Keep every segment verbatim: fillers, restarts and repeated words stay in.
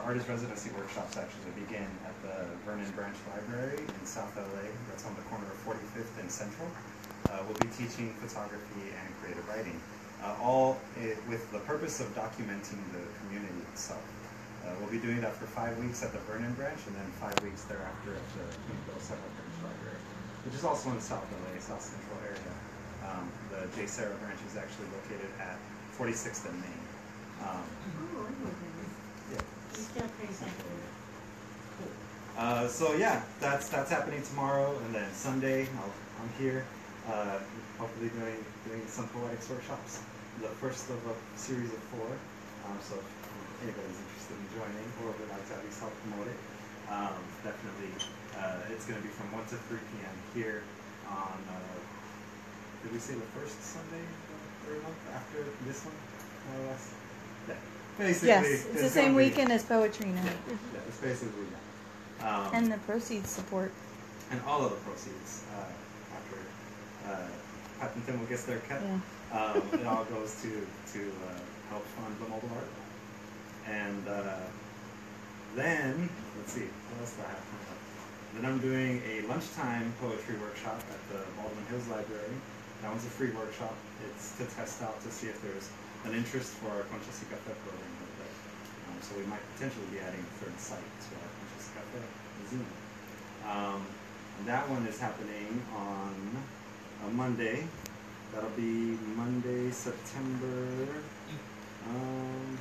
artist residency workshops actually begin at the Vernon Branch Library in South L A. That's on the corner of forty-fifth and Central. Uh, we'll be teaching photography and creative writing, uh, all it, with the purpose of documenting the community itself. Uh, we'll be doing that for five weeks at the Vernon Branch and then five weeks thereafter at the Quinto Branch Library, which is also in South L A, South Central area. Um, the J. Sarah branch is actually located at forty-sixth and Main. Um, oh, I know that. yeah. It's still pretty central. Uh, so yeah, that's that's happening tomorrow, and then Sunday I'll, I'm here, uh, hopefully doing doing some poetics workshops, the first of a series of four. Um, so if anybody's interested in joining or would like to at least help promote it, um, definitely uh, it's going to be from one to three p m here on. Uh, did we say the first Sunday of every month after this one, more or less? Yeah. Basically, yes, it's the same weekend as poetry night. Yeah, yeah, it's basically that. Um, and the proceeds support. And all of the proceeds, uh, after uh, Captain Tim gets their cut, Yeah. um, it all goes to to uh, help fund the mobile art. And uh, then, let's see, what else do I have coming up? Then I'm doing a lunchtime poetry workshop at the Baldwin Hills Library. That one's a free workshop. It's to test out to see if there's an interest for our Conchas y Café program. Um, so we might potentially be adding a third site to our Conchas y Café museum. Um, and that one is happening on a Monday. That'll be Monday, September. Um,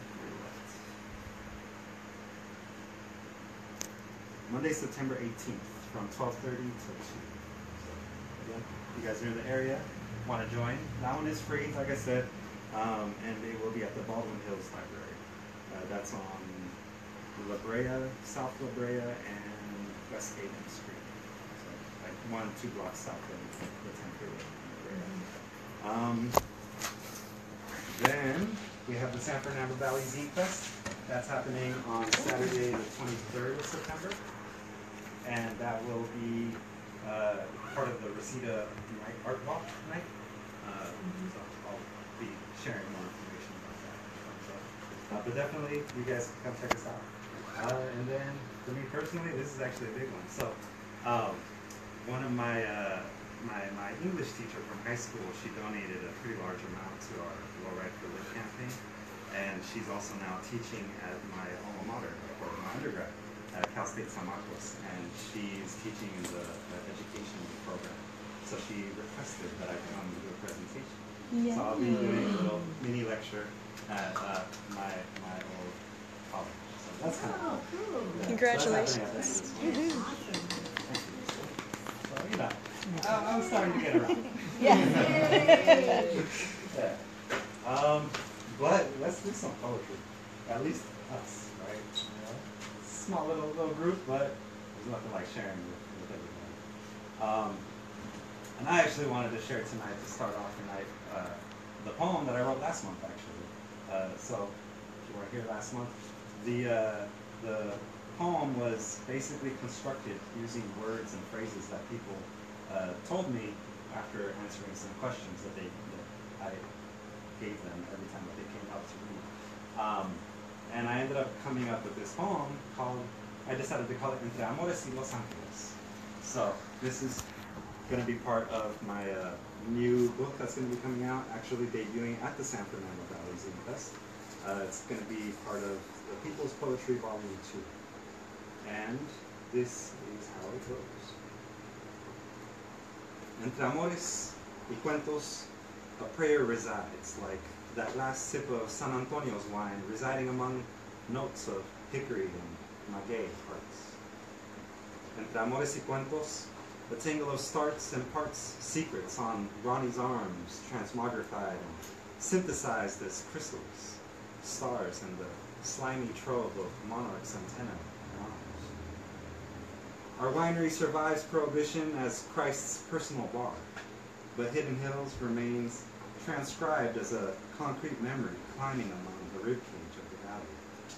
Monday, September eighteenth, from twelve thirty to two. So again, if you guys are in the area, want to join, that one is free, like I said, um, and it will be at the Baldwin Hills Library. Uh, that's on La Brea, South La Brea, and West Haven Street. So like one, two blocks south of the ten freeway. Um, then we have the San Fernando Valley Zine Fest. That's happening on Saturday, the twenty-third of September, and that will be uh, part of the Reseda Night Art Walk night. Uh, mm-hmm. So I'll be sharing more information about that. So, uh, but definitely, you guys come check us out. Uh, and then, for me personally, this is actually a big one. So, um, one of my uh, my my English teacher from high school, she donated a pretty large amount to our Low Ride for Live campaign. And she's also now teaching at my alma mater, or my undergrad, at Cal State San Marcos, and she's teaching in the, the education program. So she requested that I come and do a presentation. Yay. So I'll be doing a little mini lecture at uh, my my old college. So that's kind Oh, of cool. cool. Yeah, Congratulations. So that's happening at Woohoo. Awesome. Thank you. So, you know, I, I'm starting to get around. Yeah. Yeah. Um, But let's do some poetry. At least us, right? You know? Small little little group, but there's nothing like sharing with, with everybody. Um, and I actually wanted to share tonight to start off tonight uh, the poem that I wrote last month, actually. Uh, so if you were here last month, the uh, the poem was basically constructed using words and phrases that people uh, told me after answering some questions that they that I gave them every time that they came up to read. Um, and I ended up coming up with this poem called, I decided to call it Entre Amores y Los Ángeles. So this is going to be part of my uh, new book that's going to be coming out, actually debuting at the San Fernando Valley Zine Fest. Uh, it's going to be part of the People's Poetry Volume two. And this is how it goes. Entre amores y cuentos, a prayer resides, like that last sip of San Antonio's wine, residing among notes of hickory and maguey hearts. Entre amores y cuentos, a tingle of starts and parts secrets on Ronnie's arms, transmogrified and synthesized as crystals, stars in the slimy trove of monarch's antenna and arms. Our winery survives prohibition as Christ's personal bar, but Hidden Hills remains transcribed as a concrete memory climbing among the ribcage of the valley.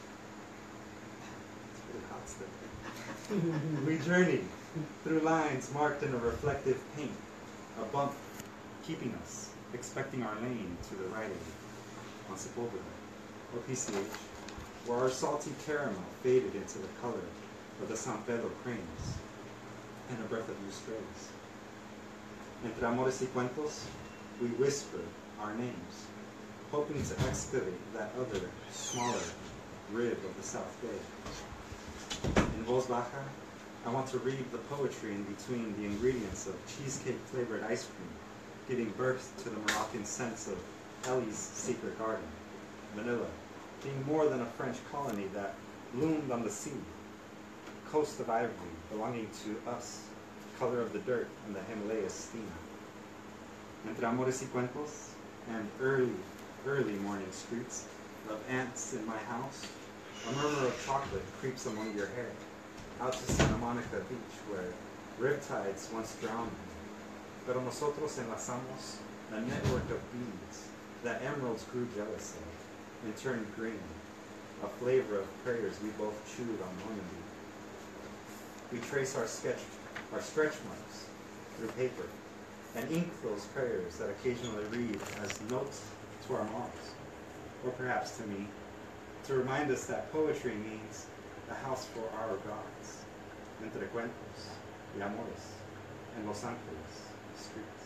It's really hot still. We journey through lines marked in a reflective paint, a bump keeping us, expecting our lane to the right of it, on Sepulveda, or P C H, where our salty caramel faded into the color of the San Pedro cranes and a breath of new strays. Entre amores y cuentos, we whisper our names, hoping to excavate that other, smaller rib of the South Bay. In voz baja, I want to read the poetry in between the ingredients of cheesecake-flavored ice cream, giving birth to the Moroccan sense of Ellie's secret garden, Manila, being more than a French colony that loomed on the sea, coast of ivory belonging to us, color of the dirt and the Himalayas steam. Entre amores y cuentos, and early, early morning streets of ants in my house, a murmur of chocolate creeps among your hair, out to Santa Monica Beach where riptides once drowned me. Pero nosotros enlazamos a network of beads that emeralds grew jealous of and turned green, a flavor of prayers we both chewed on Normandy. We trace our sketch, our stretch marks through paper and ink those prayers that occasionally read as notes to our moms, or perhaps to me, to remind us that poetry means a house for our gods, entre cuentos y amores, in Los Angeles streets.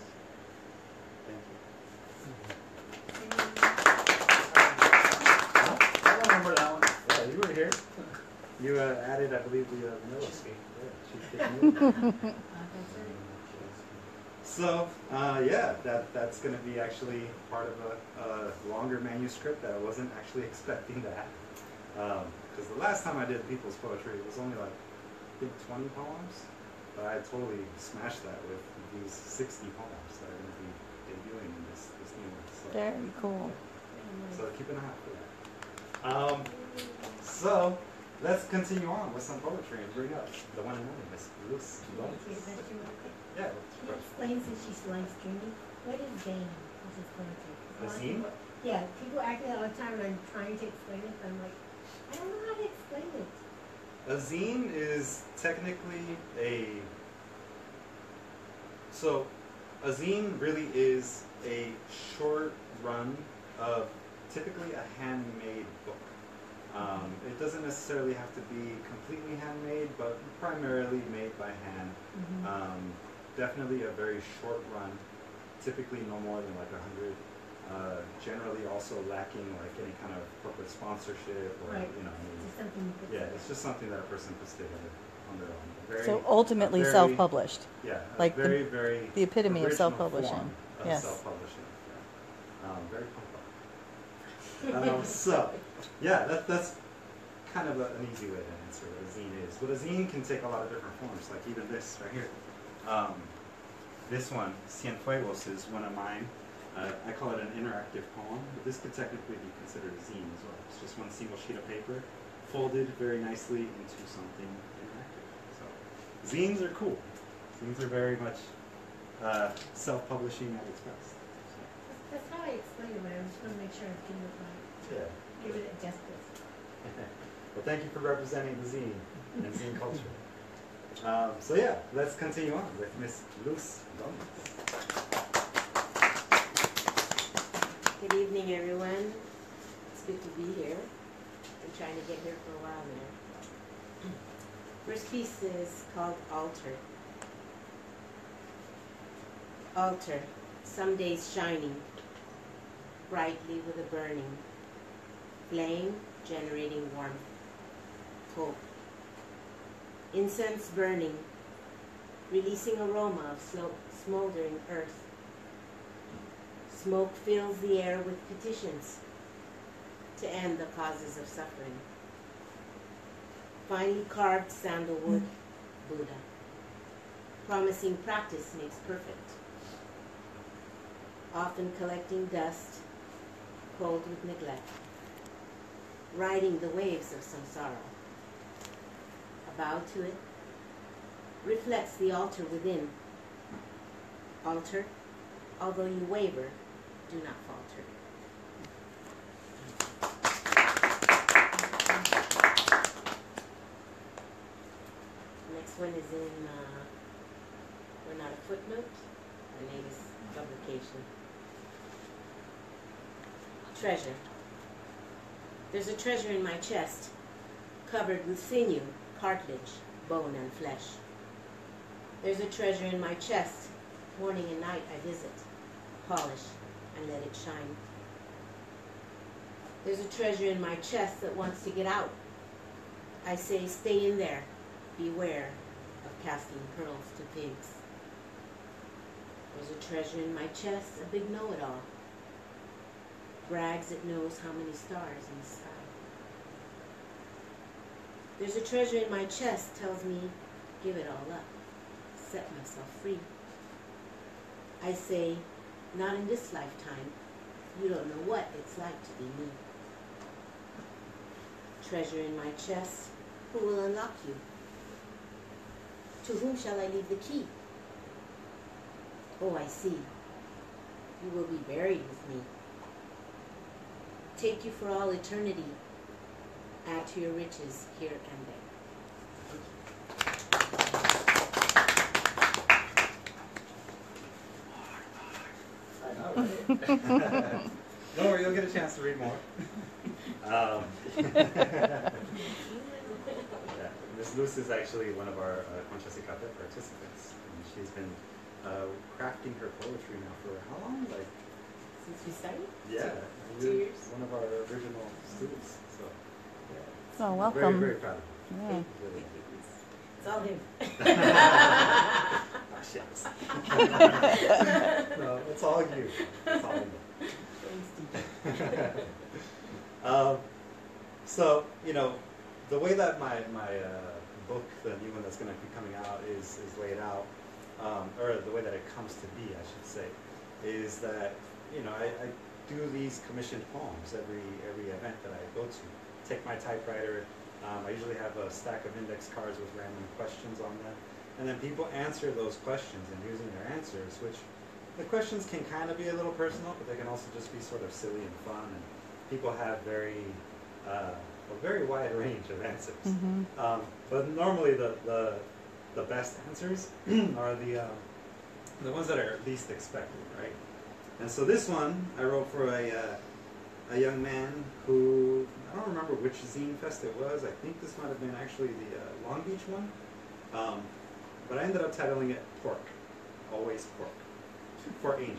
Thank you. I remember that one. Yeah, you were here. You uh, added, I believe, the uh, vanilla sweet. Yeah, cheesecake. So, uh, yeah, that, that's going to be actually part of a, a longer manuscript that I wasn't actually expecting to happen. Because um, the last time I did people's poetry, it was only like, I think, twenty poems. But I totally smashed that with these sixty poems that are going to be debuting in this, this new one. So, Very cool. so keep an eye out for that. Um, so, let's continue on with some poetry and bring up the one and only Miss Luz Lopez. Yeah. She explains that she likes dreaming. What is zane? This is poetry. A A lot of zine? people- Yeah, people ask me all the time when I'm trying to explain it, but I'm like, I don't know how to explain it. A zine is technically a, so a zine really is a short run of typically a handmade book. Um, it doesn't necessarily have to be completely handmade, but primarily made by hand. Mm-hmm. Um, definitely a very short run, typically no more than like a hundred. Uh, generally also lacking like any kind of corporate sponsorship or, Right. you know, maybe- Just something you put yeah, together. it's just something that a person puts together on their own. Very, So ultimately a very- self-published. Yeah, a like the- very, very the epitome of original self-publishing. form of Yes. self-publishing. Yeah. Um, very punk rock. um, so, yeah, that, that's kind of a, an easy way to answer what a zine is. But a zine can take a lot of different forms, like even this right here. Um, this one, Cienfuegos, is one of mine. Uh, I call it an interactive poem, but this could technically be considered a zine as well. It's just one single sheet of paper, folded very nicely into something interactive. So, zines are cool. Zines are very much uh, self-publishing at its best. So, That's how I explain it, but I just want to make sure I give it right. yeah. Give it a justice. Well, thank you for representing the zine and zine culture. Um, so yeah, let's continue on with Miss Luz Gomez. Good evening, everyone. It's good to be here. Been trying to get here for a while now. First piece is called Altar. Altar, some days shining, brightly with a burning, flame generating warmth, hope. Incense burning, releasing aroma of slow, smoldering earth. Smoke fills the air with petitions to end the causes of suffering. Finely carved sandalwood Buddha, promising practice makes perfect. Often collecting dust, cold with neglect, riding the waves of samsara. A bow to it reflects the altar within. Altar, although you waver, do not falter. Next one is in, uh, we're not a footnote, my name is publication. Treasure. There's a treasure in my chest, covered with sinew, cartilage, bone, and flesh. There's a treasure in my chest, morning and night I visit, polish and let it shine. There's a treasure in my chest that wants to get out. I say, stay in there, beware of casting pearls to pigs. There's a treasure in my chest, a big know-it-all, brags it knows how many stars in the sky. There's a treasure in my chest, tells me, give it all up, set myself free. I say, not in this lifetime, you don't know what it's like to be me. Treasure in my chest, who will unlock you? To whom shall I leave the key? Oh, I see. You will be buried with me. Take you for all eternity. Add to your riches here and there. Don't worry, you'll get a chance to read more. um, yeah, Miss Luz is actually one of our uh, Concha Cicate participants. And she's been uh, crafting her poetry now for how long? Like Since we started? Yeah, Two you're years. one of our original students. So yeah, Oh, very, welcome. very proud of you. Yeah. Really. It's all him. Ah, shucks. No, it's all you. It's all you. um, so, you know, the way that my, my uh, book, the new one that's going to be coming out, is, is laid out, um, or the way that it comes to be, I should say, is that, you know, I, I do these commissioned poems every, every event that I go to. Take my typewriter, um, I usually have a stack of index cards with random questions on them, and then people answer those questions and using their answers, which the questions can kind of be a little personal, but they can also just be sort of silly and fun, and people have very, uh, a very wide range of answers. Mm-hmm. Um, but normally the, the, the best answers are the, uh, the ones that are least expected, right? And so this one I wrote for a, uh, a young man who, I don't remember which zine fest it was. I think this might have been actually the uh, Long Beach one. Um, but I ended up titling it Pork, Always Pork, for Angel.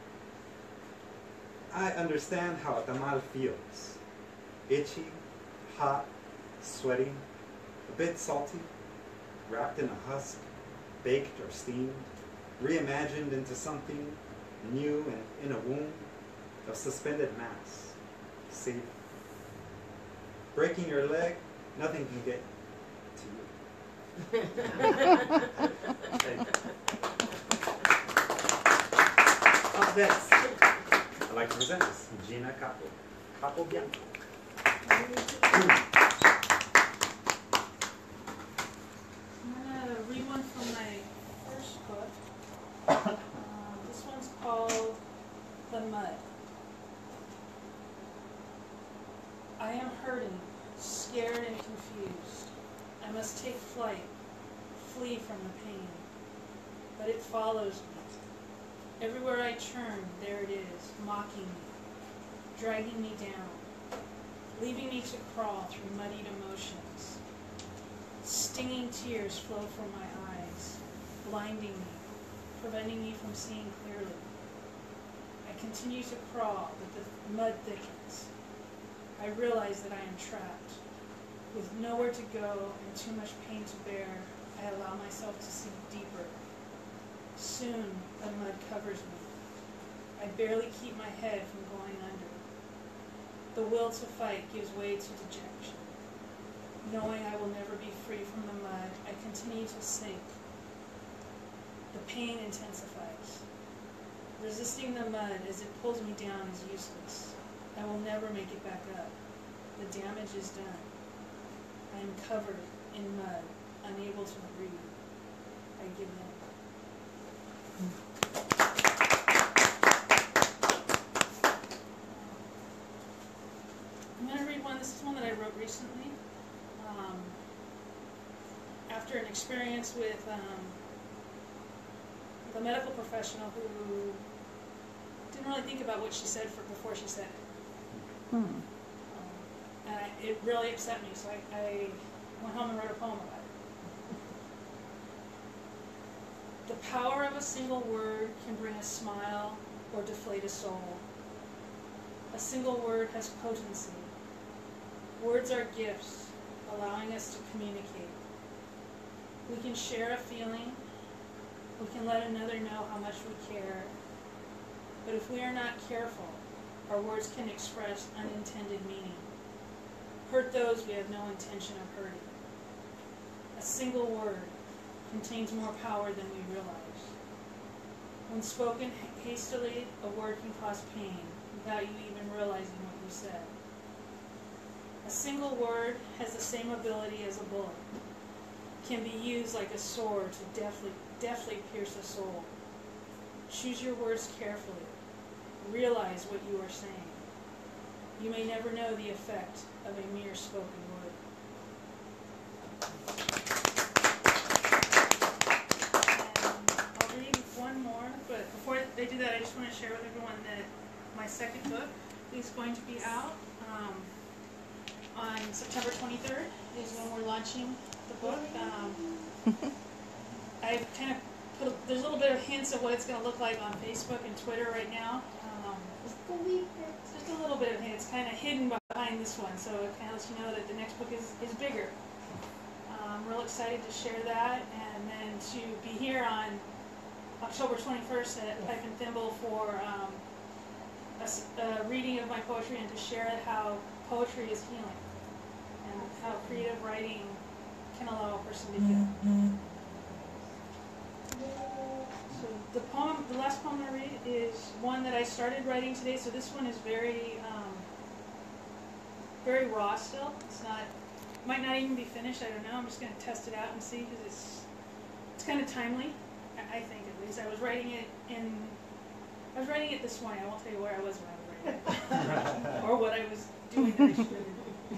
I understand how a tamal feels. Itchy, hot, sweaty, a bit salty, wrapped in a husk, baked or steamed, reimagined into something new and in a womb of suspended mass. See, breaking your leg, nothing can get to you. Up next, I'd like to present this, Gina Capo. Capo Bianco. I'm gonna read one from my first book. Um, this one's called The Mud. I am hurting, scared and confused. I must take flight, flee from the pain. But it follows me. Everywhere I turn, there it is, mocking me, dragging me down, leaving me to crawl through muddied emotions. Stinging tears flow from my eyes, blinding me, preventing me from seeing clearly. I continue to crawl, but the mud thickens. I realize that I am trapped. With nowhere to go and too much pain to bear, I allow myself to sink deeper. Soon, the mud covers me. I barely keep my head from going under. The will to fight gives way to dejection. Knowing I will never be free from the mud, I continue to sink. The pain intensifies. Resisting the mud as it pulls me down is useless. I will never make it back up. The damage is done. I am covered in mud, unable to breathe. I give in. I'm going to read one. This is one that I wrote recently. Um, after an experience with um, the medical professional who didn't really think about what she said for, before she said it. Hmm. Um, And I, it really upset me, so I, I went home and wrote a poem about it. The power of a single word can bring a smile or deflate a soul. A single word has potency. Words are gifts, allowing us to communicate. We can share a feeling. We can let another know how much we care. But if we are not careful, our words can express unintended meaning. Hurt those we have no intention of hurting. A single word contains more power than we realize. When spoken hastily, a word can cause pain without you even realizing what you said. A single word has the same ability as a bullet. It can be used like a sword to deftly, deftly pierce a soul. Choose your words carefully. Realize what you are saying. You may never know the effect of a mere spoken word. And I'll read one more, but before they do that, I just want to share with everyone that my second book is going to be out um, on September twenty-third is when we're launching the book. Um, I've kind of put, a, there's a little bit of hints of what it's going to look like on Facebook and Twitter right now. Um, just a little bit of hint. It's kind of hidden behind this one, so it kind of lets you know that the next book is, is bigger. I'm um, real excited to share that, and then to be here on October twenty-first at Pipe and Thimble for um, a, a reading of my poetry, and to share how poetry is healing and how creative writing can allow a person to heal. So the poem, the last poem I read is one that I started writing today. So this one is very, um, very raw still. It's not, might not even be finished. I don't know. I'm just going to test it out and see because it's, it's kind of timely. I, I think at least. I was writing it in, I was writing it this morning. I won't tell you where I was when I was writing it, or what I was doing that I shouldn't.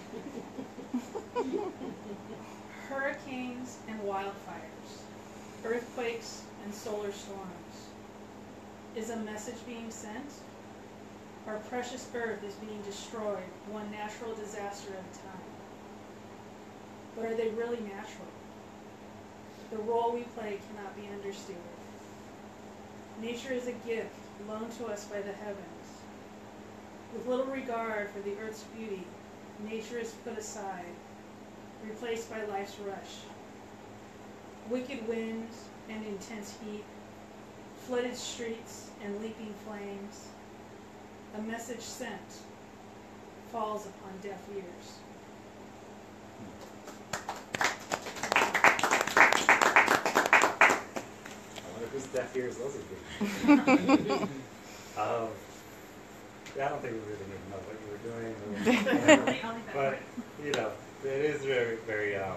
Hurricanes and wildfires, earthquakes and solar storms. Is a message being sent? Our precious earth is being destroyed, one natural disaster at a time. But are they really natural? The role we play cannot be understated. Nature is a gift loaned to us by the heavens. With little regard for the earth's beauty, nature is put aside, replaced by life's rush. Wicked winds and intense heat, flooded streets and leaping flames, a message sent falls upon deaf ears. I wonder whose deaf ears those would be. um, yeah, I don't think we really need to know what you were doing, or whatever. But you know, it is very, very. Um,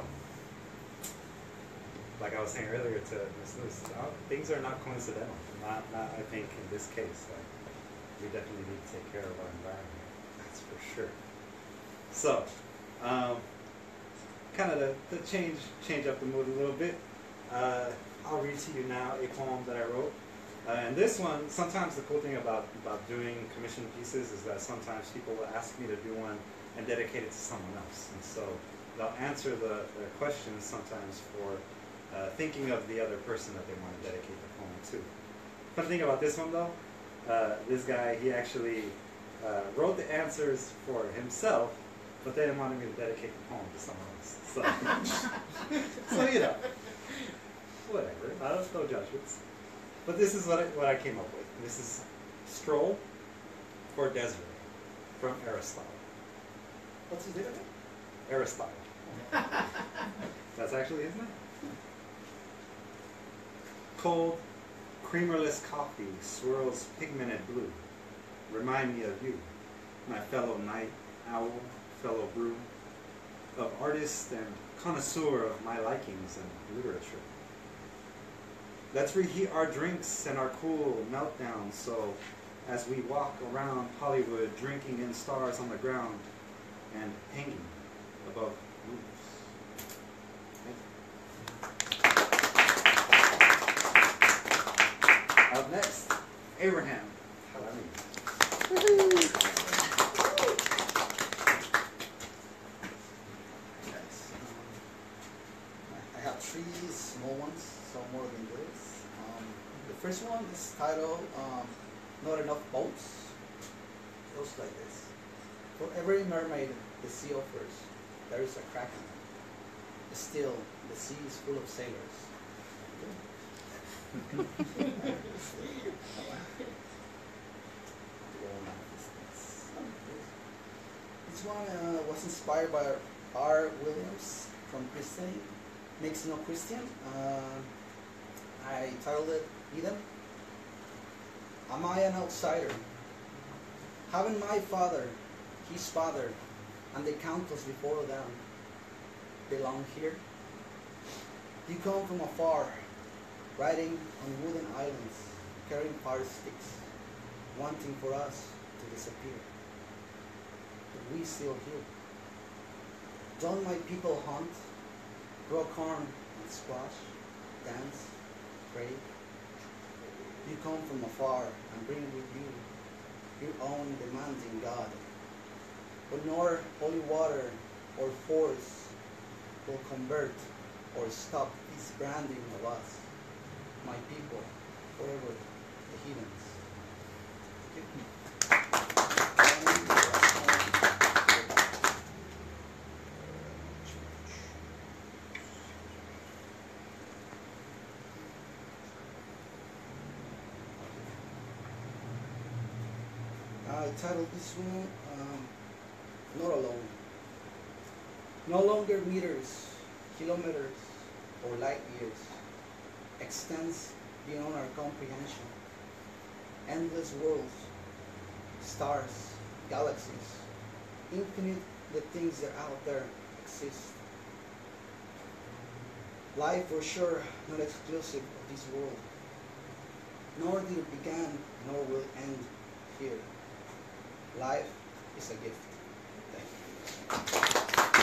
Like I was saying earlier to Miz Lewis, uh, things are not coincidental. Not, not I think in this case, like we definitely need to take care of our environment. That's for sure. So, um, kind of to, to change change up the mood a little bit, uh, I'll read to you now a poem that I wrote. Uh, and this one, sometimes the cool thing about about doing commissioned pieces is that sometimes people will ask me to do one and dedicate it to someone else, and so they'll answer the, the questions sometimes for. Uh, thinking of the other person that they want to dedicate the poem to. Fun thing about this one though, uh, this guy, he actually uh, wrote the answers for himself, but then wanted me to dedicate the poem to someone else. So, so you know, whatever, uh, no judgments. But this is what I, what I came up with. This is Stroll for Desiree from Aristotle. What's his name again? Aristotle. That's actually his name. Cold, creamerless coffee swirls pigmented blue. Remind me of you, my fellow night owl, fellow brew, of artist and connoisseur of my likings and literature. Let's reheat our drinks and our cool meltdowns so as we walk around Hollywood drinking in stars on the ground and hanging above roofs. Up next, Abraham. three small ones, some more than this. Um, the first one is titled um, Not Enough Boats. It goes like this. For every mermaid the sea offers, there is a kraken. Still, the sea is full of sailors. This one uh, was inspired by R. Williams from Christian, Makes No Christian. Uh, I titled it Eden. Am I an outsider? Haven't my father, his father, and the countless before them belong here? You come from afar, riding on wooden islands, carrying fire sticks, wanting for us to disappear. But we still here. Don't my people hunt, grow corn and squash, dance, pray? You come from afar and bring with you your own demanding God. But nor holy water or force will convert or stop this branding of us, my people, forever the heathens. I titled this one um, Not Alone. No longer meters, kilometers, or light years extends beyond our comprehension. Endless worlds, stars, galaxies, infinite the things that out there exist. Life for sure not exclusive of this world, nor did it begin nor will end here. Life is a gift. Thank you.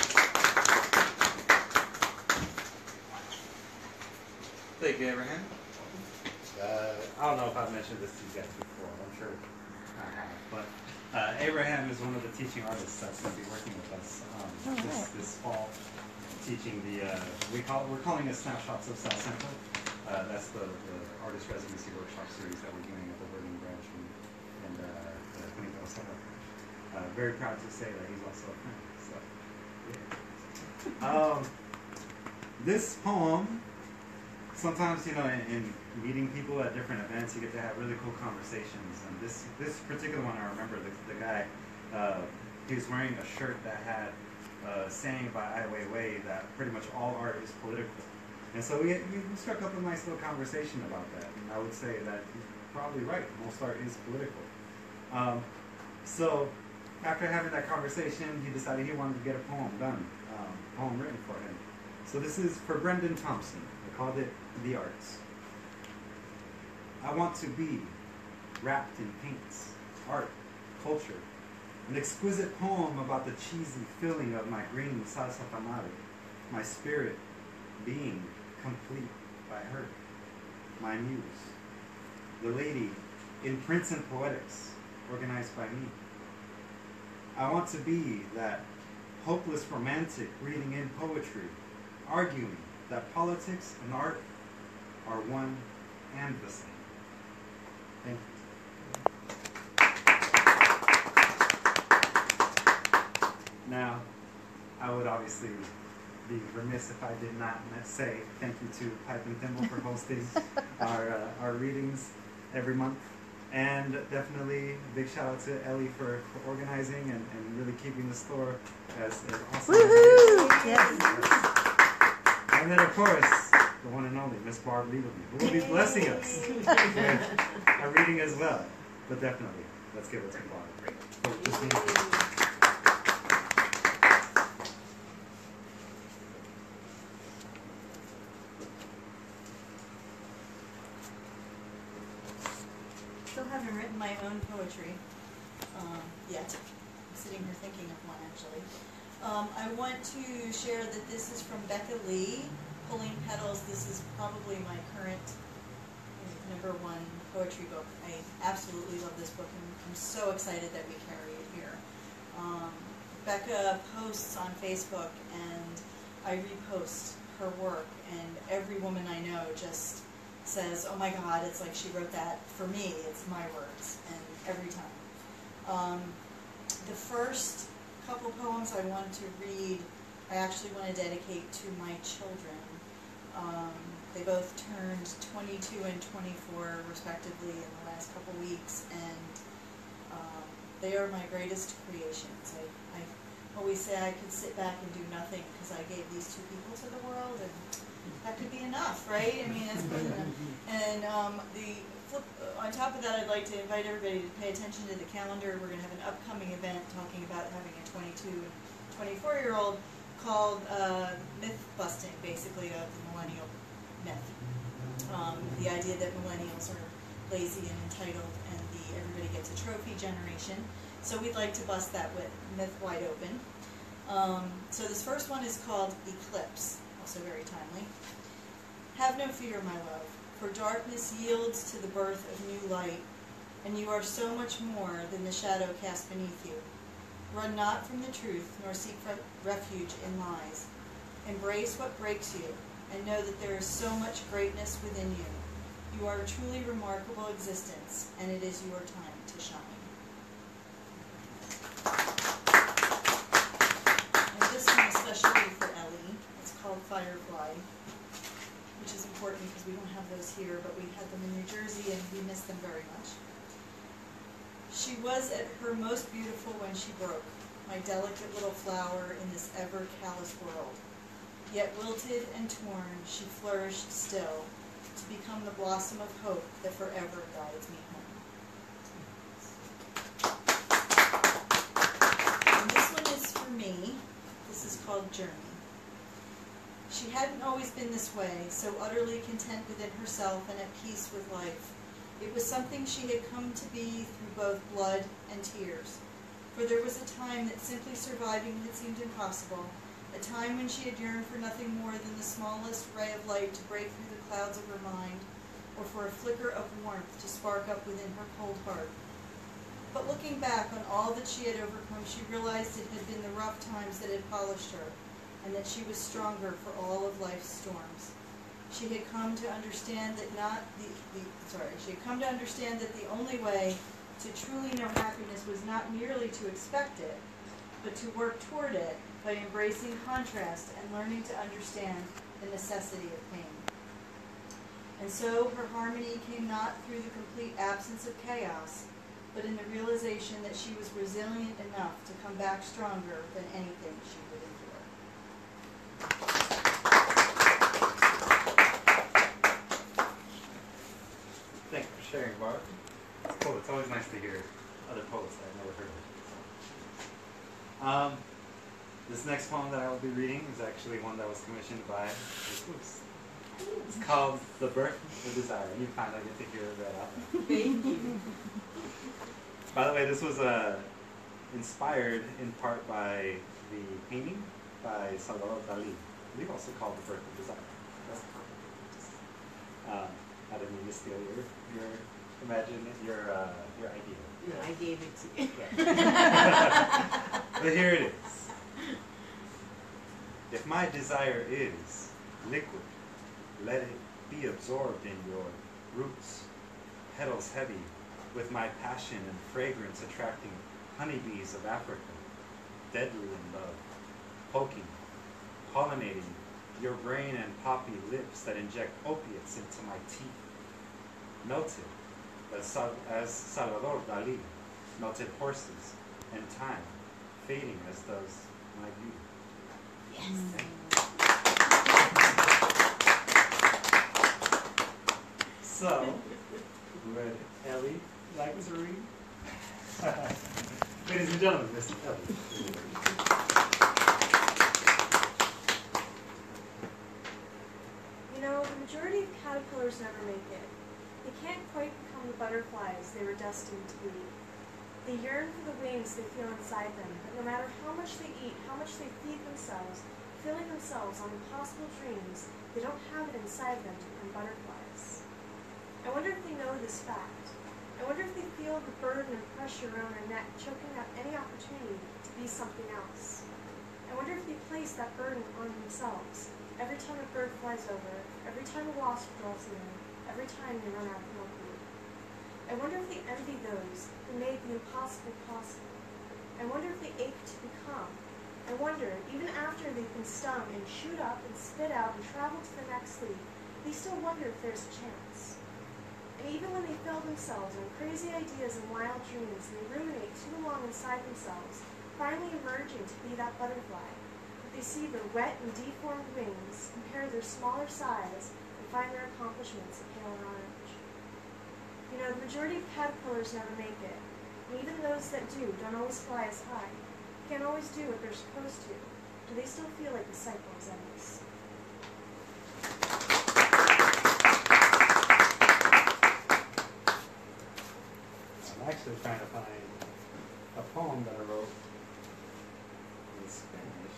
Thank you, Abraham. Uh, I don't know if I've mentioned this to you guys before. I'm sure I have. But uh, Abraham is one of the teaching artists that's going to be working with us um, Oh, this, right. this fall, teaching the uh, we call we're calling it Snapshots of South Central. Uh, that's the, the artist residency workshop series that we're doing at the Verdon Branch and, and uh, the Clínica Osaka. Uh, very proud to say that he's also a friend. So, yeah. Um, this poem. Sometimes, you know, in, in meeting people at different events, you get to have really cool conversations. And this this particular one, I remember the, the guy, uh, he was wearing a shirt that had a saying by Ai Weiwei that pretty much all art is political. And so we, we struck up a nice little conversation about that. And I would say that he's probably right. Most art is political. Um, so after having that conversation, he decided he wanted to get a poem done, um, a poem written for him. So this is for Brendan Thompson. I called it The Arts. I want to be wrapped in paints, art, culture, an exquisite poem about the cheesy filling of my green salsa tamale, my spirit being complete by her, my muse, the lady in Prince and Poetics, organized by me. I want to be that hopeless romantic reading in poetry, arguing that politics and art are one and the same. Thank you. Now, I would obviously be remiss if I did not say thank you to Pipe and Thimble for hosting our uh, our readings every month. And definitely a big shout out to Ellie for, for organizing and, and really keeping the store as, as awesome as it is. Yes. And then, of course, the one and only Miss Barb Lieberman, who will be blessing us with a reading as well. But definitely, let's give it to Barb. For just being here. Still haven't written my own poetry um, yet. I'm sitting here thinking of one, actually. Um, I want to share that this is from Becca Lee, Pulling Petals. This is probably my current number one poetry book. I absolutely love this book, and I'm so excited that we carry it here. Um, Becca posts on Facebook, and I repost her work, and every woman I know just says, oh my God, it's like she wrote that for me, it's my words, and every time. Um, the first couple poems I wanted to read, I actually want to dedicate to my children. Um, they both turned twenty-two and twenty-four respectively in the last couple weeks, and um, they are my greatest creations. I, I always say I could sit back and do nothing because I gave these two people to the world, and that could be enough, right? I mean, that's good enough. And um, the flip, uh, on top of that, I'd like to invite everybody to pay attention to the calendar. We're going to have an upcoming event talking about having a twenty-two and twenty-four-year-old called uh, myth busting, basically, of the millennial myth. Um, the idea that millennials are lazy and entitled, and the everybody gets a trophy generation. So we'd like to bust that with myth wide open. Um, so this first one is called Eclipse, also very timely. Have no fear, my love, for darkness yields to the birth of new light, and you are so much more than the shadow cast beneath you. Run not from the truth, nor seek refuge in lies. Embrace what breaks you, and know that there is so much greatness within you. You are a truly remarkable existence, and it is your time to shine. And this one especially for Ellie. It's called Firefly, which is important because we don't have those here, but we had them in New Jersey, and we miss them very much. She was at her most beautiful when she broke, my delicate little flower in this ever-callous world. Yet wilted and torn, she flourished still, to become the blossom of hope that forever guides me home. And this one is for me. This is called Journey. She hadn't always been this way, so utterly content within herself and at peace with life. It was something she had come to be through both blood and tears. For there was a time that simply surviving had seemed impossible, a time when she had yearned for nothing more than the smallest ray of light to break through the clouds of her mind, or for a flicker of warmth to spark up within her cold heart. But looking back on all that she had overcome, she realized it had been the rough times that had polished her, and that she was stronger for all of life's storms. She had come to understand that not the, the sorry, she had come to understand that the only way to truly know happiness was not merely to expect it, but to work toward it by embracing contrast and learning to understand the necessity of pain. And so her harmony came not through the complete absence of chaos, but in the realization that she was resilient enough to come back stronger than anything she would endure. Thank you for sharing, Barb. It's cool. It's always nice to hear other poets that I've never heard of. Um, this next poem that I will be reading is actually one that was commissioned by Miz Luce. It's called The Birth of Desire. You finally get to hear it read out. Thank you. By the way, this was uh, inspired in part by the painting by Salvador Dali. I believe also called The Birth of Desire. That's um, I didn't mean to steal your, your imagine your uh, your idea. No, I gave it to you. But here it is. If my desire is liquid, let it be absorbed in your roots, petals heavy with my passion and fragrance attracting honeybees of Africa, deadly in love, poking, pollinating your brain and poppy lips that inject opiates into my teeth, melted as, Sal as Salvador Dali melted horses and time, fading as does my beauty. Yes. So, would Ellie like to read? Ladies and gentlemen, Miss Ellie. You know, the majority of caterpillars never make it. They can't quite become the butterflies they were destined to be. They yearn for the wings they feel inside them, but no matter how much they eat, how much they feed themselves, filling themselves on impossible dreams, they don't have it inside them to become butterflies. I wonder if they know this fact. I wonder if they feel the burden and pressure around their neck choking out any opportunity to be something else. I wonder if they place that burden on themselves, every time a bird flies over, every time a wasp crawls in, every time they run out of milkweed. I wonder if they envy those who made the impossible possible. I wonder if they ache to become. I wonder, even after they've been stung and shoot up and spit out and travel to the next leaf, they still wonder if there's a chance. And even when they fill themselves on crazy ideas and wild dreams, and they ruminate too long inside themselves, finally emerging to be that butterfly, but they see their wet and deformed wings, compare their smaller size, and find their accomplishments a paler orange. You know, the majority of caterpillars never make it, and even those that do don't always fly as high, can't always do what they're supposed to. Do they still feel like the cycle is endless? I'm actually trying to find a poem that I wrote in Spanish.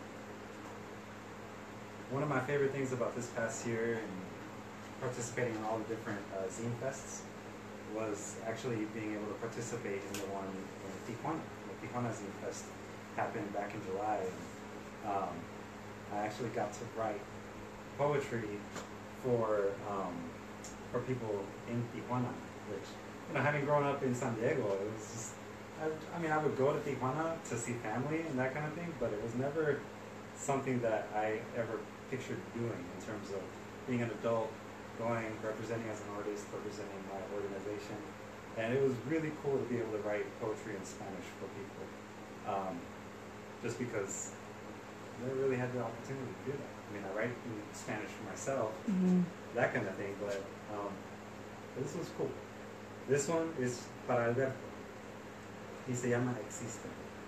One of my favorite things about this past year and participating in all the different uh, zine fests was actually being able to participate in the one in Tijuana. The Tijuana Zine Fest happened back in July. And, um, I actually got to write poetry for um, for people in Tijuana, which, you know, having grown up in San Diego, it was just, I, I mean, I would go to Tijuana to see family and that kind of thing, but it was never something that I ever pictured doing in terms of being an adult, going, representing as an artist, representing my organization. And it was really cool to be able to write poetry in Spanish for people. Um, just because I never really had the opportunity to do that. I mean, I write in Spanish for myself, Mm-hmm. that kind of thing, but um, this was cool. This one is para Alberto y se llama Existe.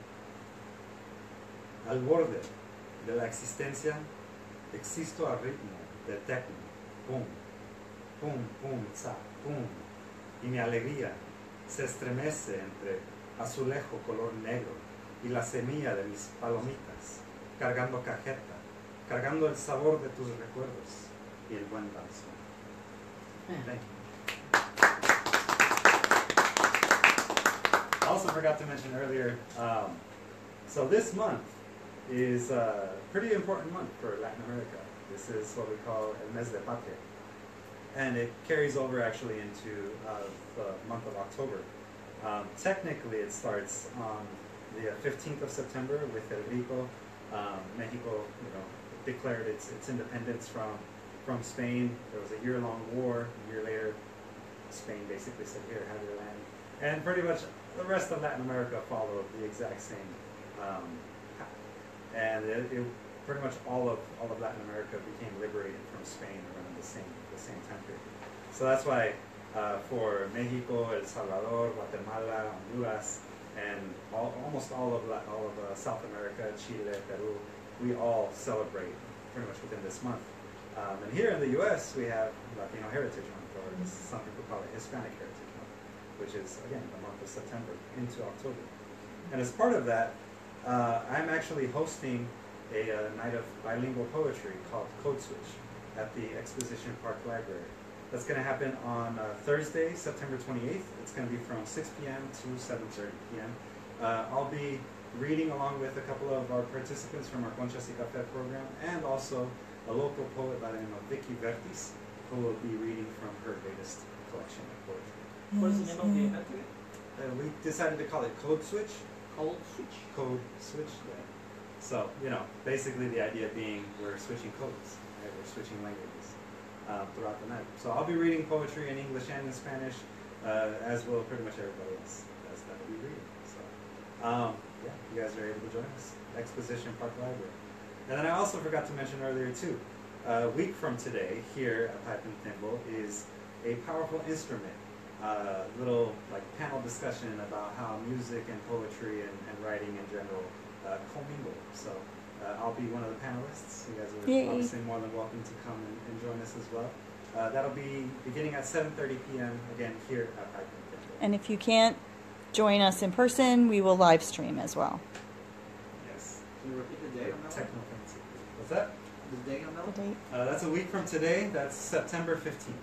Al borde de la existencia, existo al ritmo del techno. Pum, pum, pum, za, pum. Y mi alegría se estremece entre azulejo color negro y la semilla de mis palomitas, cargando cajeta, cargando el sabor de tus recuerdos y el buen danzón. Thank you. I also forgot to mention earlier, um, so this month is a pretty important month for Latin America. This is what we call El Mes de Patria. And it carries over actually into uh, the month of October. Um, technically, it starts on the fifteenth of September with El Rico. Um, Mexico, you know, declared its, its independence from, from Spain. There was a year-long war. A year later, Spain basically said, here, have your land. And pretty much the rest of Latin America followed the exact same um, path. And it, it, pretty much all of all of Latin America became liberated from Spain around the same the same time period. So that's why uh, for Mexico, El Salvador, Guatemala, Honduras, and all, almost all of La, all of uh, South America, Chile, Peru, we all celebrate pretty much within this month. Um, and here in the U S we have Latino Heritage Month, or as some people call it Hispanic Heritage Month, which is again the month of September into October. And as part of that, uh, I'm actually hosting a uh, night of bilingual poetry called Code Switch at the Exposition Park Library. That's going to happen on uh, Thursday, September twenty-eighth. It's going to be from six p m to seven thirty p m Uh, I'll be reading along with a couple of our participants from our Conchas y Café program, and also a local poet by the name of Vicky Vertis, who will be reading from her latest collection of poetry. What's the name of the event again? Uh, we decided to call it Code Switch. Cold switch. Code Switch, yeah. So, you know, basically the idea being we're switching codes, right? We're switching languages uh, throughout the night. So I'll be reading poetry in English and in Spanish, uh, as will pretty much everybody else that's going to be reading. So, um, yeah, you guys are able to join us. Exposition Park Library. And then I also forgot to mention earlier too, a week from today here at Pipe and Thimble is a powerful instrument, uh, little like panel discussion about how music and poetry and, and writing in general uh, commingle. So uh, I'll be one of the panelists. You guys are Yay. obviously more than welcome to come and, and join us as well. Uh, that'll be beginning at seven thirty p m again here at Pipe and Thimble. And if you can't join us in person, we will live stream as well. Yes. Can you repeat the date on that one? Techno fancy. What's that? The date on that The one? date. Uh, that's a week from today. That's September fifteenth.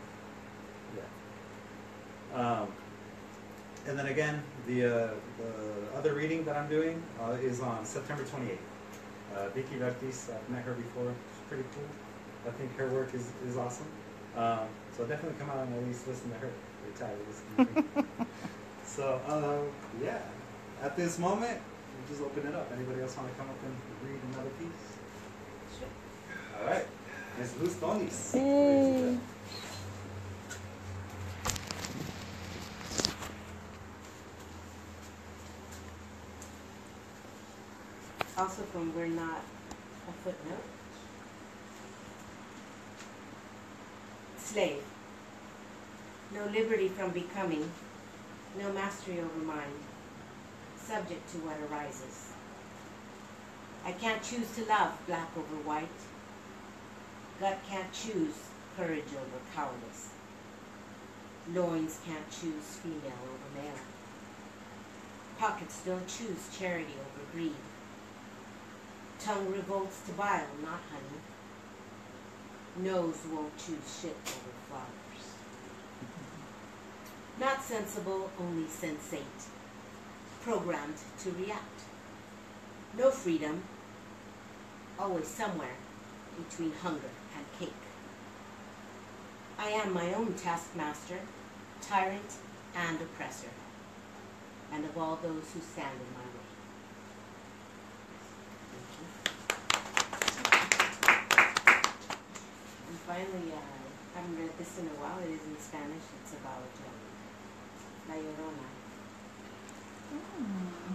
Yeah. Um, and then again, the, uh, the other reading that I'm doing uh, is on September twenty-eighth. Uh, Vicky Ortiz, I've met her before. She's pretty cool. I think her work is, is awesome. Um, so definitely come out and at least listen to her. You're tired of listening to me. So, uh, yeah. At this moment, we'll just open it up. Anybody else want to come up and read another piece? Sure. All right. Miz Luz Donis. Yay. Also from We're Not a Footnote. Slave. No liberty from becoming, no mastery over mind, subject to what arises. I can't choose to love black over white. Gut can't choose courage over cowardice. Loins can't choose female over male. Pockets don't choose charity over greed. Tongue revolts to bile, not honey. Nose won't choose shit over flowers. Not sensible, only sensate. Programmed to react. No freedom, always somewhere between hunger and cake. I am my own taskmaster, tyrant and oppressor, and of all those who stand in my way. And finally, uh, I haven't read this in a while. It is in Spanish. It's about um, La Llorona. Mm.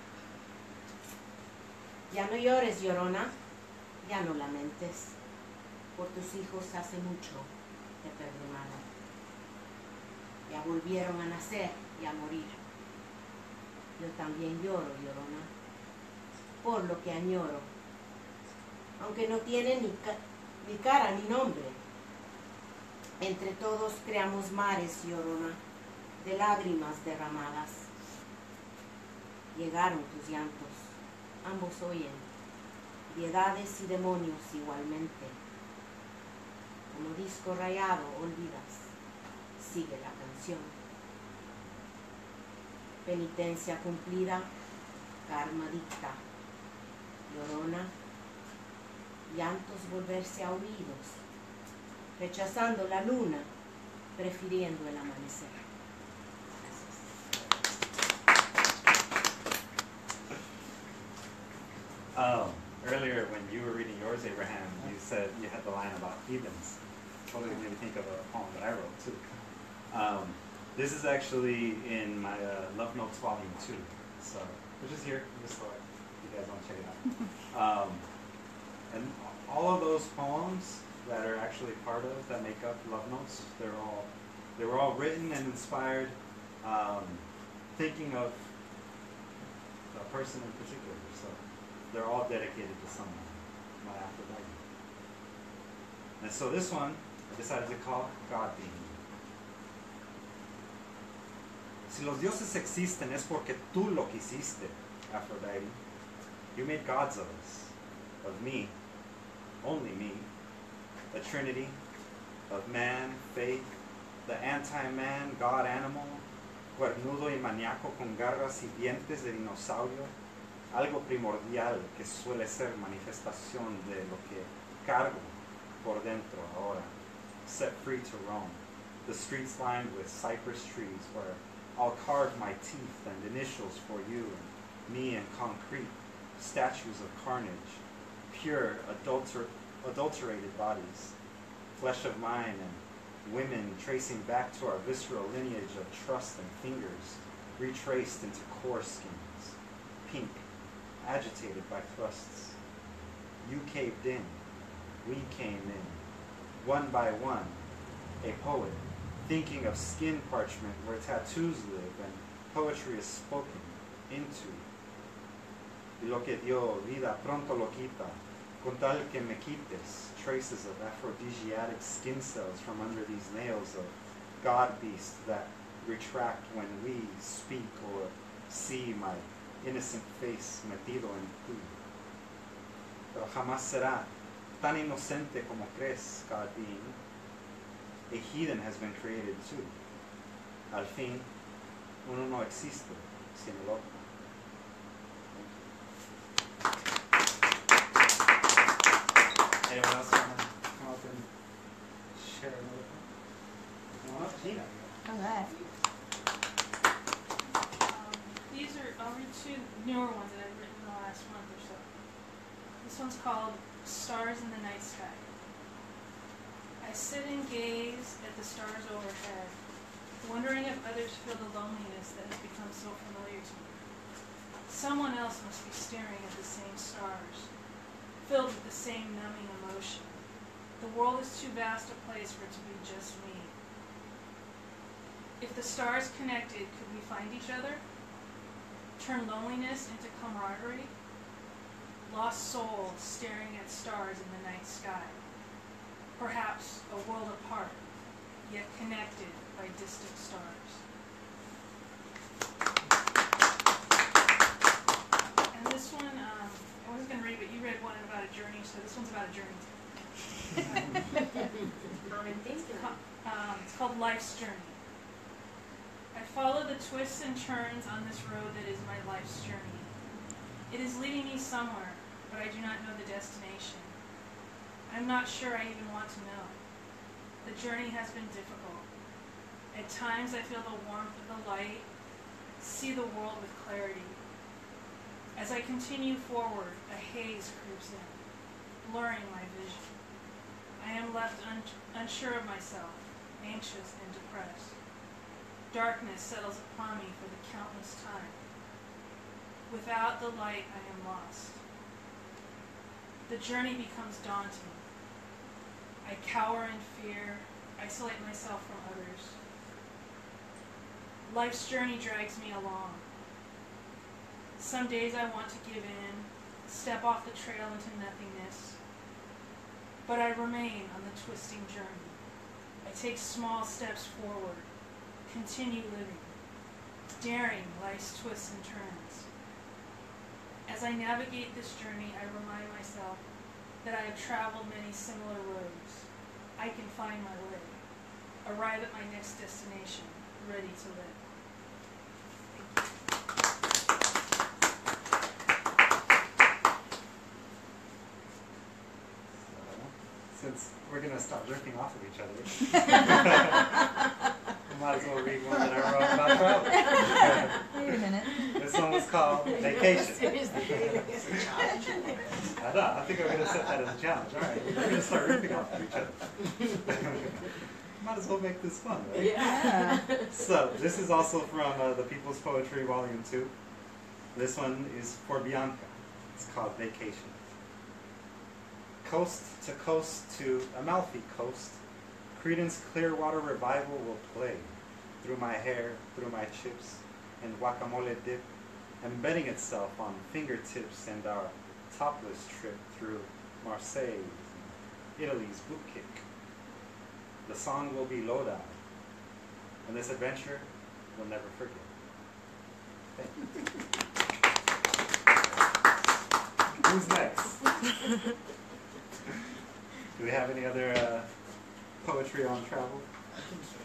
Ya no llores, Llorona, ya no lamentes. Por tus hijos hace mucho te perdonaron. Ya volvieron a nacer y a morir. Yo también lloro, Llorona, por lo que añoro, aunque no tiene ni, ca ni cara ni nombre. Entre todos creamos mares, Llorona, de lágrimas derramadas. Llegaron tus llantos, ambos oyen, piedades y demonios igualmente. Como disco rayado olvidas, sigue la canción. Penitencia cumplida, karma dicta. Llorona, llantos volverse a oídos, rechazando la luna, prefiriendo el amanecer. Um, earlier when you were reading yours, Abraham, you said you had the line about heathens. Totally made me think of a poem that I wrote too. Um, this is actually in my uh, Love Notes Volume two, so which is here. Just so you guys want to check it out. Um, and all of those poems that are actually part of that make up Love Notes, they're all they were all written and inspired, um, thinking of a person in particular. So they're all dedicated to someone, my Aphrodite. And so this one, I decided to call God Being. Si los dioses existen es porque tú lo quisiste, Aphrodite. You made gods of us, of me, only me, a trinity of man, faith, the anti-man, God animal, cuernudo y maníaco con garras y dientes de dinosaurio, algo primordial que suele ser manifestación de lo que cargo por dentro ahora, set free to roam, the streets lined with cypress trees where I'll carve my teeth and initials for you and me in concrete, statues of carnage, pure adulter adulterated bodies, flesh of mine and women tracing back to our visceral lineage of trust and fingers, retraced into core skins, pink, agitated by thrusts. You caved in, we came in, one by one, a poet, thinking of skin parchment where tattoos live and poetry is spoken into. Y lo que dio vida pronto lo quita, con tal que me quites traces of aphrodisiac skin cells from under these nails of god beasts that retract when we speak or see my innocent face metido en tú. Pero jamás será tan inocente como crees, God being. A heathen has been created too. Al fin, uno no existe sin el otro. Anyone else want to come up and share another one? Come on up, Gina. All right. Um, these are, I'll read two newer ones that I've written in the last month or so. This one's called Stars in the Night Sky. I sit and gaze at the stars overhead, wondering if others feel the loneliness that has become so familiar to me. Someone else must be staring at the same stars, filled with the same numbing emotion. The world is too vast a place for it to be just me. If the stars connected, could we find each other? Turn loneliness into camaraderie? Lost souls staring at stars in the night sky. Perhaps a world apart, yet connected by distant stars. And this one, um, I was going to read, but you read one about a journey, so this one's about a journey. Common thinking. Um, it's called Life's Journey. I follow the twists and turns on this road that is my life's journey. It is leading me somewhere, but I do not know the destination. I'm not sure I even want to know. The journey has been difficult. At times I feel the warmth of the light, see the world with clarity. As I continue forward, a haze creeps in, blurring my vision. I am left un unsure of myself, anxious and depressed. Darkness settles upon me for the countless time. Without the light, I am lost. The journey becomes daunting. I cower in fear, isolate myself from others. Life's journey drags me along. Some days I want to give in, step off the trail into nothingness. But I remain on the twisting journey. I take small steps forward, continue living, daring life's twists and turns. As I navigate this journey, I remind myself that I have traveled many similar roads. I can find my way, arrive at my next destination, ready to live. So, since we're going to start ripping off of each other, I might as well read one that I wrote about travel. Wait a minute. This one was called Vacation. Seriously. I know, I think I'm going to set that as a challenge. All right, we're going to start ripping off of each other. Might as well make this fun, right? Yeah. So, this is also from uh, the People's Poetry, Volume two. This one is for Bianca. It's called Vacation. Coast to coast to Amalfi Coast, Creedence Clearwater Revival will play through my hair, through my chips, and guacamole dip, embedding itself on fingertips and our topless trip through Marseille, Italy's boot kick. The song will be Loda, and this adventure we'll never forget. Thank you. Who's next? Do we have any other uh, poetry on travel? I think so.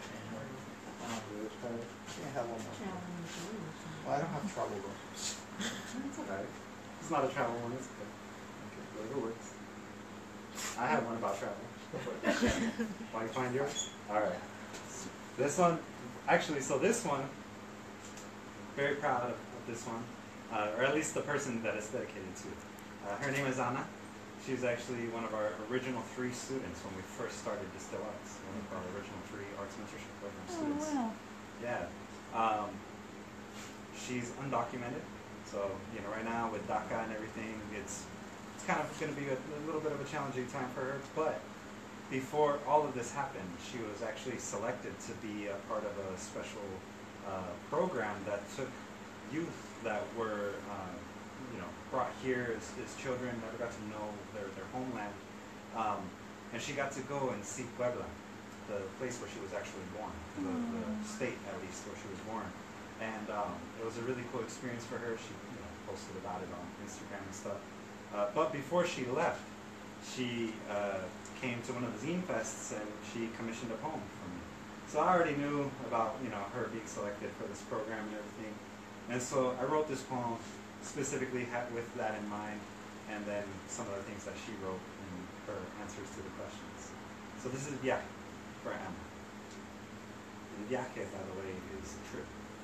I have one more. Well, I don't have trouble though. It's alright. It's not a travel one, it's good. Okay, whatever works. I have one about travel. Want to find yours? Alright. This one, actually, so this one, very proud of, of this one, uh, or at least the person that it's dedicated to. Uh, her name is Anna. She's actually one of our original three students when we first started Distill Arts, one of our original three arts mentorship program students. Oh, wow. Yeah. Um, she's undocumented, so you know right now with DACA and everything, it's it's kind of going to be a, a little bit of a challenging time for her. But before all of this happened, she was actually selected to be a part of a special uh, program that took youth that were uh, you know brought here as, as children, never got to know their their homeland, um, and she got to go and see Puebla, the place where she was actually born, the, the state at least where she was born. And um, it was a really cool experience for her. She you know, posted about it on Instagram and stuff. Uh, but before she left, she uh, came to one of the zine fests and she commissioned a poem for me. So I already knew about you know her being selected for this program and everything. And so I wrote this poem specifically ha with that in mind, and then some of the things that she wrote in her answers to the questions. So this is viaje for Emma. And viaje, by the way, is trip.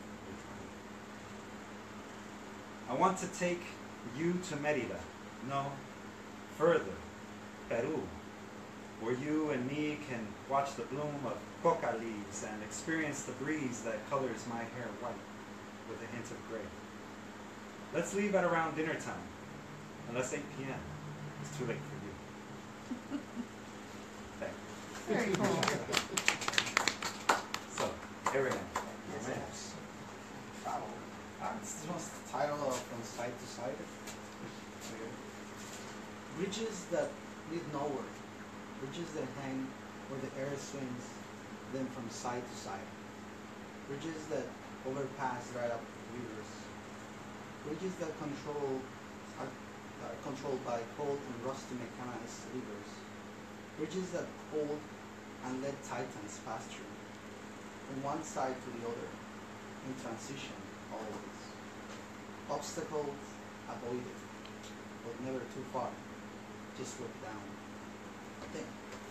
I want to take you to Merida. No, further, Peru, where you and me can watch the bloom of coca leaves and experience the breeze that colors my hair white with a hint of gray. Let's leave at around dinner time, unless eight p m It's too late for you. Thank you. Very cool. So, here we go. Yes. Travel. Uh, it's just the title of From Side to Side. Bridges that lead nowhere. Bridges that hang where the air swings them from side to side. Bridges that overpass dried up rivers. Bridges that control are, are controlled by cold and rusty mechanized levers. Bridges that hold and let titans pass through, from one side to the other, in transition always. Obstacles avoided, but never too far. Just look down. Thank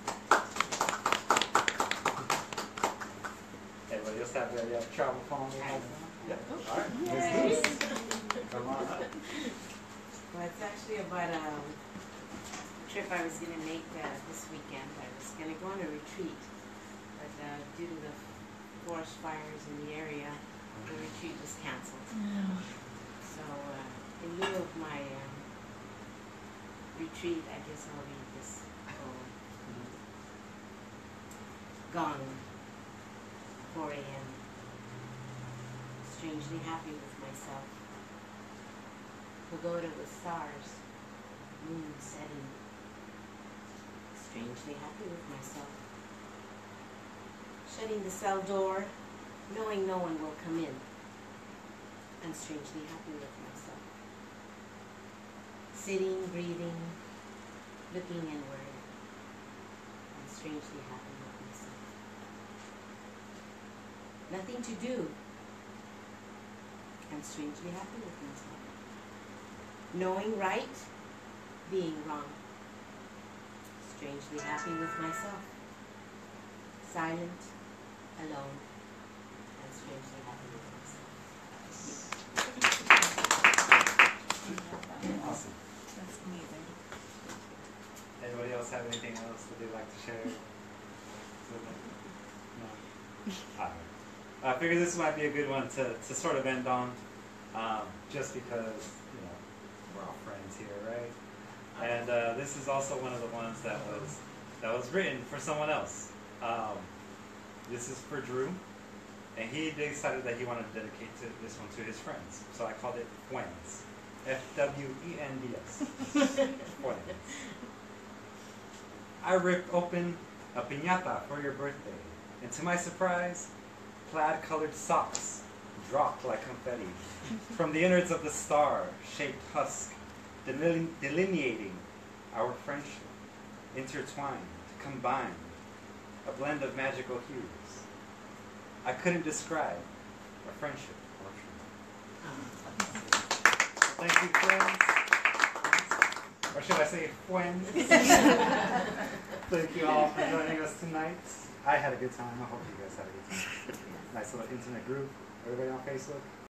Everybody else have their uh, travel phone? Yep. All right. Yay. Let's do this. Come on up. Well, it's actually about um, a trip I was going to make uh, this weekend. I was going to go on a retreat, but uh, due to the forest fires in the area, the retreat was canceled. So uh, in lieu of my um, retreat, I guess I'll read this poem. Gone, four a m Strangely happy with myself. Pagoda with stars, moon setting. Strangely happy with myself. Shutting the cell door, knowing no one will come in. And strangely happy with myself. Sitting, breathing, looking inward, and strangely happy with myself. Nothing to do, and strangely happy with myself. Knowing right, being wrong. Strangely happy with myself. Silent, alone, and strangely happy with myself. Awesome. That's amazing. Anybody else have anything else that they'd like to share? No? All right. I figured this might be a good one to, to sort of end on, um, just because, you know, we're all friends here, right? And uh, this is also one of the ones that was that was written for someone else. Um, this is for Drew, and he decided that he wanted to dedicate to this one to his friends. So I called it Fuens. F W E N D S. Fuens. I ripped open a piñata for your birthday, and to my surprise, plaid-colored socks dropped like confetti from the innards of the star-shaped husk, deline delineating our friendship, intertwined, combined, a blend of magical hues. I couldn't describe our friendship or true. Thank you, friends. Or should I say, friends? Thank you all for joining us tonight. I had a good time. I hope you guys had a good time. Nice little intimate group. Everybody on Facebook?